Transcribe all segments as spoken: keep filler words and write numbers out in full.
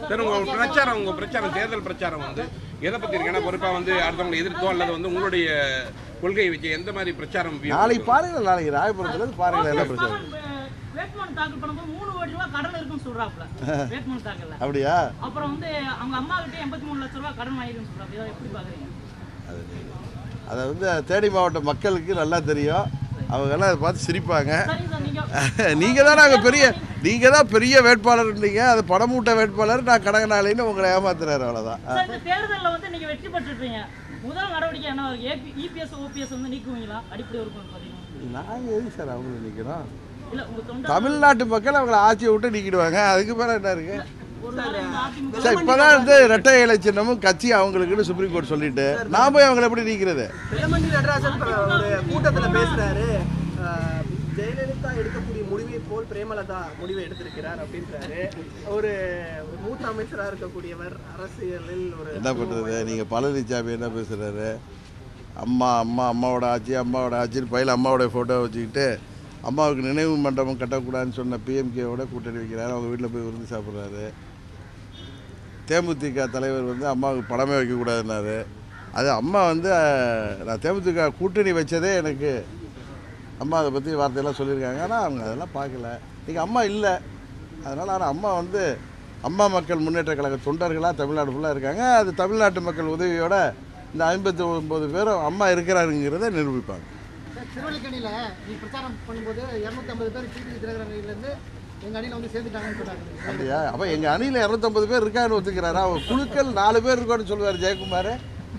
Sir உங்கள் பிரச்சாரம் உங்கள் பிரச்சாரம் தேர்தல் பிரச்சாரம் வந்து எதை பற்றி இருக்கு? ஏன்னா பொறுப்பாக வந்து அடுத்தவங்களை எதிர்த்தோ அல்லது வந்து உங்களுடைய கொள்கையை வச்சு எந்த மாதிரி பிரச்சாரம்? நாளைக்கு பாருங்கள், நாளைக்கு ராயபுரத்தில் பாருங்கள் என்ன பிரச்சாரம். வேட்புமனு தாக்கல் பண்ணும்போது மூணு கோடி ரூபாய் கடன் இருக்குன்னு சொல்றாப்ல வேட்புமனு தாக்கல்ல. அப்படியா? அப்புறம் வந்து அவங்க அம்மா கிட்ட எண்பத்தி மூணு லட்சம் ரூபாய் கடன் வாங்கிருக்குன்னு சொல்றாங்க. இதை எப்படி பாக்குறீங்க? அது அதை வந்து தேனி மாவட்ட மக்களுக்கு நல்லா தெரியும். அவங்கெல்லாம் அதை பார்த்து சிரிப்பாங்க. நீங்கள் தான் நாங்கள் பெரிய நீங்கள் தான் பெரிய வேட்பாளர் இருந்தீங்க, அது பணமூட்ட வேட்பாளர், நான் கடகனாலேன்னு உங்களை ஏமாத்துறாரு, அவ்வளோதான். இந்த தேர்தலில் வந்து நீங்கள் வெற்றி பெற்றுட்டீங்க, முதல் நடவடிக்கை என்ன? இபிஎஸ் ஓபிஎஸ் வந்து நீக்குவீங்களா? அடிப்படை உறுப்பினர் பார்த்தீங்கன்னா நாங்கள் எதுக்கு சார் அவங்களை நிற்கிறோம்? இல்லை உங்கள் தொண்டை தமிழ்நாட்டு மக்கள் அவங்களை ஆட்சியை விட்டு நீக்கிடுவாங்க. அதுக்கு மேலே என்ன இருக்கு சார்? இப்போதான் வந்து இரட்டை இலை சின்னமும் கட்சி அவங்களுக்குன்னு சுப்ரீம் கோர்ட் சொல்லிட்டு நான் போய் அவங்களை எப்படி நீக்கிறது? கூட்டத்தில் பேசுறாரு, ஜெயலலிதா எடுக்கக்கூடிய முடிவை போல் பிரேமலதா முடிவை எடுத்திருக்கிறார் அப்படின்றாரு. ஒரு மூத்த அமைச்சராக இருக்கக்கூடியவர் அரசியலில் ஒரு என்ன பண்ணுறது? நீங்கள் பழனிசாமி என்ன பேசுகிறாரு? அம்மா அம்மா அம்மாவோட ஆட்சி அம்மாவோட ஆட்சின்னு பயில அம்மாவோட ஃபோட்டோ வச்சுக்கிட்டு அம்மாவுக்கு நினைவு மண்டபம் கட்டக்கூடாதுன்னு சொன்ன பிஎம்கேவோட கூட்டணி வைக்கிறாரு. அவங்க வீட்டில் போய் விருந்து சாப்பிட்றாரு. தேமுதிக தலைவர் வந்து அம்மாவுக்கு படமே வைக்கக்கூடாதுன்னாரு. அது அம்மா வந்து நான் தேமுதிக கூட்டணி வச்சதே எனக்கு அம்மா அதை பற்றி வார்த்தையெல்லாம் சொல்லியிருக்காங்க. ஆனால் அவங்க அதெல்லாம் பார்க்கல. இன்றைக்கி அம்மா இல்லை. அதனால் ஆனால் அம்மா வந்து அம்மா மக்கள் முன்னேற்ற கழக தொண்டர்களாக தமிழ்நாடு ஃபுல்லாக இருக்காங்க. அது தமிழ்நாட்டு மக்கள் உதவியோட இந்த ஐம்பத்தி ஒன்பது பேரும் அம்மா இருக்கிறாருங்கிறத நிரூபிப்பாங்க. திருவள்ளிக்கணியில் நீ பிரச்சாரம் பண்ணும்போது இரநூத்தி ஐம்பது பேர் டிடி தினகரன்லேருந்து எங்கள் அணியில் வந்து சேர்ந்துட்டாங்கன்னு சொன்னாங்க. அப்படியா? அப்போ எங்கள் அணியில் இரநூத்தம்பது பேர் இருக்கான்னு ஒத்துக்கிறாரா? அவர் குழுக்கள் நாலு பேர் இருக்கான்னு சொல்லுவார் ஜெயக்குமார்.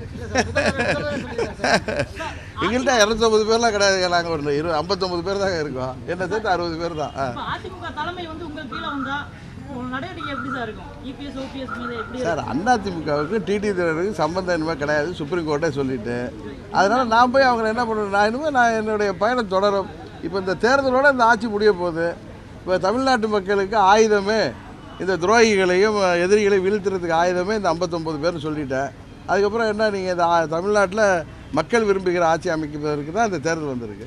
எங்கள்கிட்ட இரநூத்தம்பது பேர்லாம் கிடையாது. நாங்கள் ஒரு இரு ஐம்பத்தொம்பது பேர் தாங்க இருக்கோம். என்ன சேர்த்து அறுபது பேர் தான். அதிமுக தலைமை வந்து உங்கள் கீழே வந்தா நடவடிக்கை எப்படி சார் இருக்கும்? இபிஎஸ் ஓபிஎஸ் மீது எப்படி சார்? அதிமுகவுக்கு டிடி தினகரனுக்கு சம்பந்தம் இனிமேல் கிடையாது, சுப்ரீம் கோர்ட்டே சொல்லிட்டு. அதனால் நான் போய் அவங்களை என்ன பண்ணுவேன்? நான் இனிமேல் நான் என்னுடைய பயணம் தொடரும். இப்போ இந்த தேர்தலோட இந்த ஆட்சி முடிய போகுது. இப்போ தமிழ்நாட்டு மக்களுக்கு ஆயுதமே இந்த துரோகிகளையும் எதிரிகளையும் வீழ்த்துறதுக்கு ஆயுதமே இந்த ஐம்பத்தொம்பது பேர் சொல்லிட்டேன். அதுக்கப்புறம் என்ன, நீங்கள் இந்த தமிழ்நாட்டில் மக்கள் விரும்புகிற ஆட்சி அமைக்கிறதுக்கு தான் இந்த தேர்தல் வந்திருக்கு.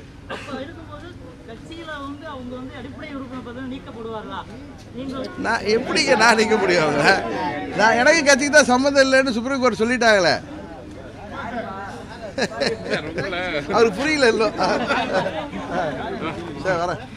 நான் எப்படிங்க நான் நீக்க முடியும்? நான் எனக்கு கட்சிக்கு தான் சம்மந்தம் இல்லைன்னு சுப்ரீம் கோர்ட் சொல்லிட்டாங்களே. அவருக்கு புரியல இல்லை. சரி வரேன்.